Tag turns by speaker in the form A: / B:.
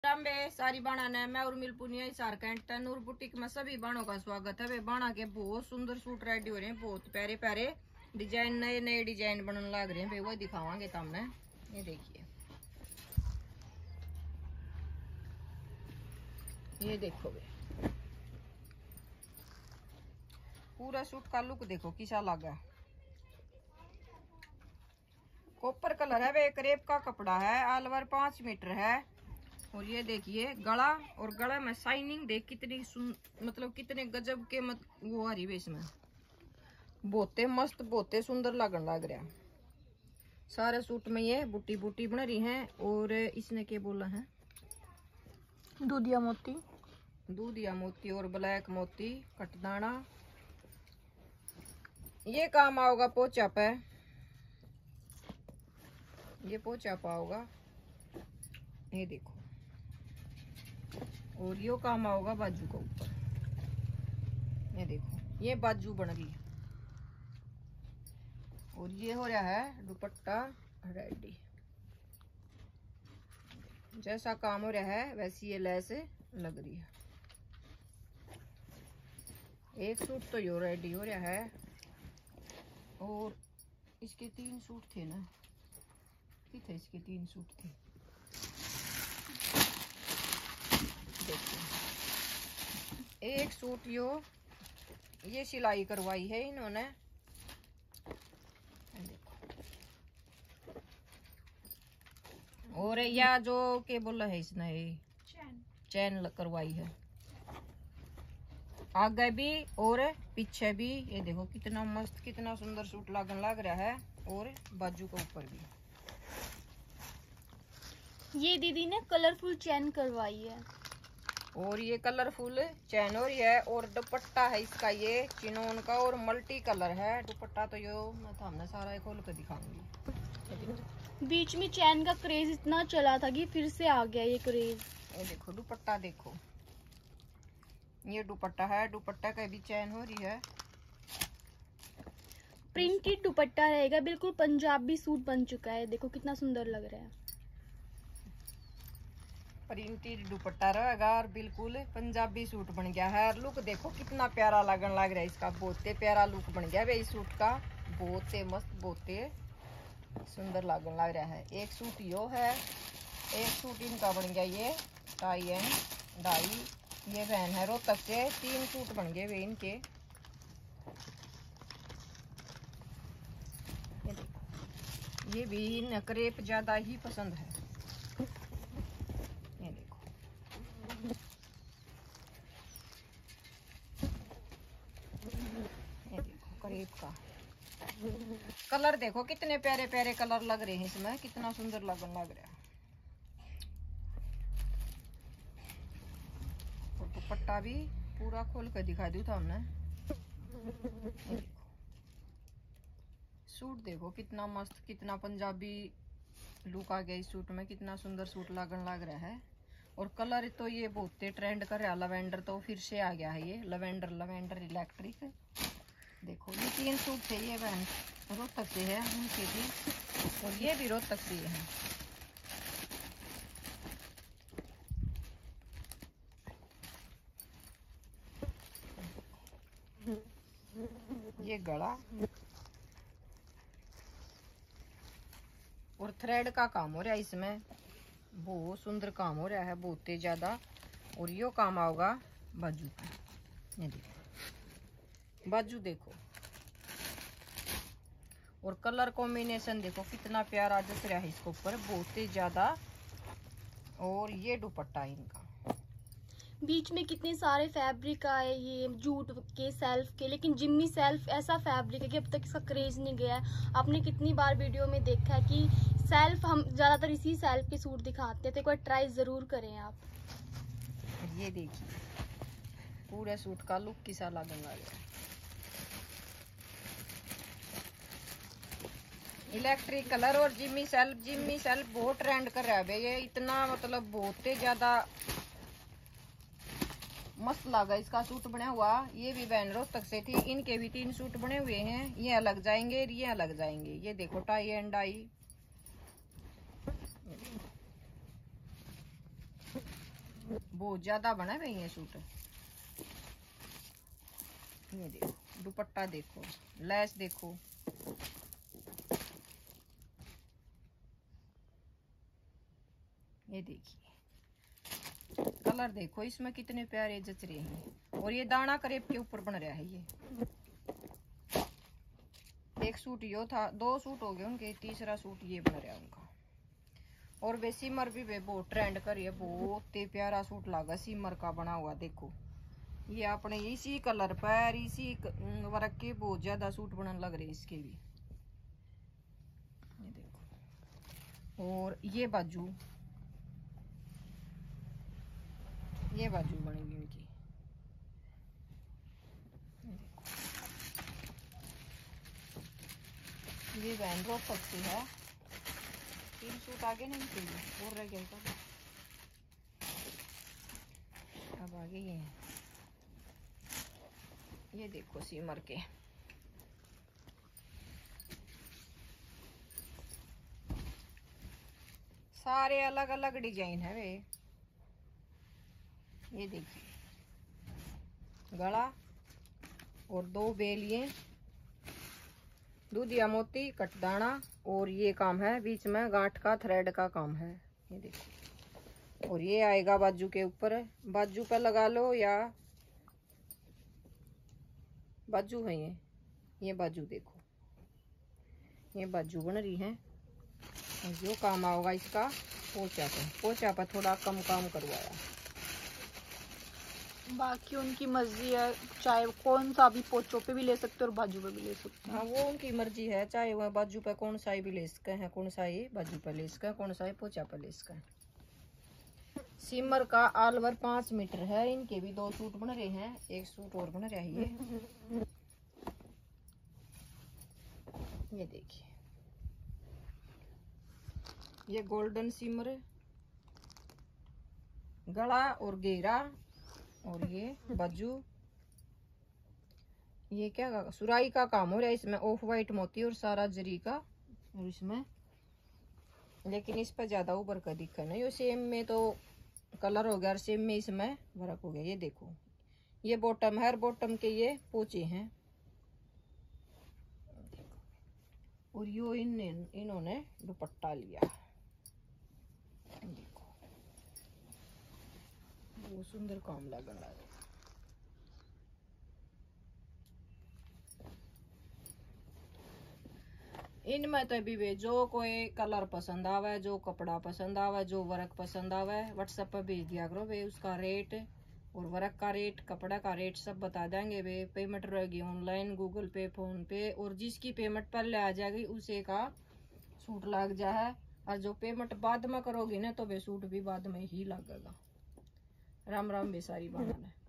A: रामबे सारी बाणा ने मैं उर्मिल पुनिया हिसार कैंट नूर बुटीक में सभी बाणों का स्वागत है। वे बाणा के बहुत सुंदर सूट रेडी हो रहे हैं, बहुत प्यारे प्यारे डिजाइन, नए नए डिजाइन बनने लग रहे हैं। वे वो दिखावांगे सामने। ये देखिए, ये देखो वे पूरा सूट का लुक देखो किसा लगा। कॉपर कलर है, वे क्रेप का कपड़ा है, ऑल ओवर 5 मीटर है। और ये देखिए गला, और गला में शाइनिंग देख कितनी मतलब कितने गजब के वो आ रही है इसमें। बहुते मस्त बहुते सुंदर लगन लग रहा। सारे सूट में ये बूटी बूटी बन रही है। और इसने क्या बोला है,
B: दूधिया मोती,
A: दूधिया मोती और ब्लैक मोती कटदाना। ये काम आओगा पोचा पे, ये पोचा पाओगा। ये देखो, और यो काम आओगा बाजू के ऊपर। ये देखो, ये बाजू बन रही है। और ये हो रहा है दुपट्टा रेडी। जैसा काम हो रहा है वैसी ये लैस लग रही है। एक सूट तो यो रेडी हो रहा है, और इसके 3 सूट थे ना, कितने इसके 3 सूट थे। एक सूट ये सिलाई करवाई है इन्होंने। देखो, और या जो के बोला है इसने, चैन करवाई है आगे भी और पीछे भी। ये देखो कितना मस्त कितना सुंदर सूट लगन लग रहा है। और बाजू के ऊपर भी
B: ये दीदी ने कलरफुल चैन करवाई है,
A: और ये कलरफुल चैन हो रही है। और दुपट्टा है इसका ये चिनोन का, और मल्टी कलर है दुपट्टा। तो यो मैं तो हमने सारा खोल कर दिखाऊंगी।
B: बीच में चैन का क्रेज इतना चला था कि फिर से आ गया ये क्रेज।
A: ये देखो दुपट्टा देखो, ये दुपट्टा है, दुपट्टा का भी चैन हो रही है।
B: प्रिंटेड दुपट्टा रहेगा, बिल्कुल पंजाबी सूट बन चुका है। देखो कितना सुंदर लग रहा है।
A: प्रिंटेड दुपट्टा रहेगा और बिल्कुल पंजाबी सूट बन गया है। लुक देखो कितना प्यारा लगन लग रहा है इसका, बहुत प्यारा लुक बन गया है इस सूट का। बहुत मस्त बहुत सुंदर लगन लग रहा है। एक सूट यो है, एक सूट इनका बन गया ये टाई एंड डाई। ये बहन है रोहतक से, 3 सूट बन गए वे इनके। ये देखो, ये भी क्रेप ज्यादा ही पसंद है। ये देखो, ये देखो क्रेप का कलर देखो कितने प्यारे प्यारे कलर लग रहे हैं इसमें, कितना सुंदर लगन लग रहा है। और दुपट्टा भी पूरा खोल कर दिखा दूं था हमने। सूट देखो कितना मस्त कितना पंजाबी लुक आ गया इस सूट में। कितना सुंदर सूट लगन लग रहा है। और कलर तो ये बहुत ट्रेंड कर रहा है। लवेंडर तो फिर से आ गया है, ये लवेंडर इलेक्ट्रिक। देखो ये 3 सूट थे, ये बहन रोहतक से है उनके भी, और ये भी रोहतक से है। ये गला और थ्रेड का काम हो रहा है इसमें, बहुत सुंदर काम हो रहा है बहुत ज्यादा। और यो काम आओगा बाजू पे। ये देखो बाजू देखो, और कलर कॉम्बिनेशन देखो कितना प्यारा दिख रहा है इसके ऊपर, बहुत ही ज्यादा। और ये दुपट्टा इनका,
B: बीच में कितने सारे फैब्रिक आए, ये जूट के सेल्फ के, लेकिन जिम्मी सेल्फ ऐसा फैब्रिक है कि अब तक इसका क्रेज नहीं गया है। आपने कितनी बार वीडियो में देखा है कि सेल्फ, हम ज्यादातर इसी सेल्फ के सूट दिखाते हैं, तो एक बार ट्राई जरूर करें आप।
A: ये देखिए पूरे सूट का लुक किसा लगन लग रहा है। इलेक्ट्रिक कलर और जिम्मी सेल्फ बहुत ट्रेंड कर रहा है ये। इतना मतलब बहुत ही ज्यादा मस्त लगा इसका सूट बना हुआ। ये भी बहन रोहतक से थी, इनके भी 3 सूट बने हुए हैं। ये अलग जाएंगे, ये अलग जाएंगे। ये देखो टाई एंड डाई। बहुत ज्यादा बना भाई ये सूट। ये देखो दुपट्टा देखो, लैस देखो, ये देखिए कलर देखो इसमें कितने प्यारे जच रहे हैं। और ये दाना करेब के ऊपर बन रहा है। ये एक सूट यो था, 2 सूट हो गए उनके, तीसरा सूट ये बन रहा है उनका। और वे सिमर भी वे बहुत ट्रेंड करी है, बहुत ही प्यारा सूट लगा सिमर का बना हुआ। देखो ये अपने इसी कलर पर इसी वर्क के बहुत ज्यादा सूट बनने लग रहे हैं इसके भी। ये देखो और ये बाजू बनेगी इनकी। ये बहन रोक सकती है। 3 सूट आगे नहीं चाहिए और रह गया था। अब आगे ये देखो सिमर के सारे अलग अलग डिजाइन है वे। ये देखिए गला और 2 बेलिए, दूधिया मोती कटदाना, और ये काम है बीच में गांठ का थ्रेड का काम है। ये देखो और ये आएगा बाजू के ऊपर, बाजू पे लगा लो या बाजू है। ये बाजू देखो, ये बाजू बन रही है। जो काम आओगा इसका पोचा पर थोड़ा कम काम करवाया।
C: बाकी उनकी मर्जी है, चाहे कौन सा भी पोचो पे भी ले सकते और बाजू पे भी ले सकते हैं।
A: हाँ वो उनकी मर्जी है, चाहे वह बाजू पे कौन सा भी ले सके हैं, कौन सा ही बाजू पे ले सके, कौन सा ही पोचा पे ले सके। सिमर का आलवर 5 मीटर है। इनके भी 2 सूट बन रहे हैं, एक सूट और बन रहा है। ये देखिए ये गोल्डन सिमर, गला और घेरा, और ये बाजू। ये क्या सुराई का काम हो रहा है इसमें, ऑफ वाइट मोती और सारा जरी का। और इसमें लेकिन इस पर ज्यादा उभर का दिखा नहीं, ये सेम में तो कलर हो गया और सेम में इसमें वर्क हो गया। ये देखो ये बॉटम है, बॉटम के ये पोचे हैं। और यो इन्होंने दुपट्टा लिया। देखो वो सुंदर काम लगन लगा। इनमें तो भी वे जो कोई कलर पसंद आवे, जो कपड़ा पसंद आवे, जो वर्क पसंद आवे, व्हाट्सएप पर भेज दिया करो। वे उसका रेट और वर्क का रेट, कपड़ा का रेट सब बता देंगे। वे पेमेंट रहेगी online, Google Pay, PhonePe, और जिसकी पेमेंट पहले आ जाएगी उसे का सूट लग जाए। और जो पेमेंट बाद में करोगी ना तो वे सूट भी बाद में ही लगेगा। राम राम बेसारी बनाना।